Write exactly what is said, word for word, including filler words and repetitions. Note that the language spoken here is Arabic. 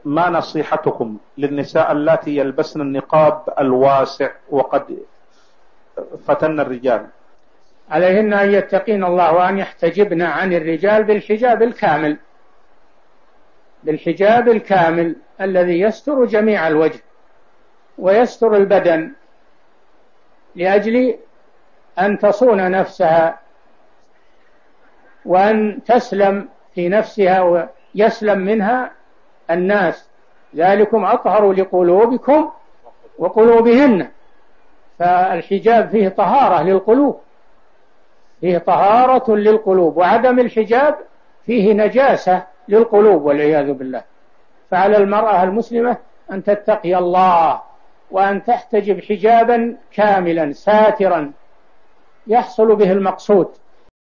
ما نصيحتكم للنساء اللاتي يلبسن النقاب الواسع وقد فتن الرجال؟ عليهن أن يتقين الله وأن يحتجبن عن الرجال بالحجاب الكامل، بالحجاب الكامل الذي يستر جميع الوجه ويستر البدن، لأجل أن تصون نفسها وأن تسلم في نفسها ويسلم منها الناس، ذلكم أطهر لقلوبكم وقلوبهن. فالحجاب فيه طهارة للقلوب، فيه طهارة للقلوب، وعدم الحجاب فيه نجاسة للقلوب والعياذ بالله. فعلى المرأة المسلمة أن تتقي الله وأن تحتجب حجابا كاملا ساترا يحصل به المقصود.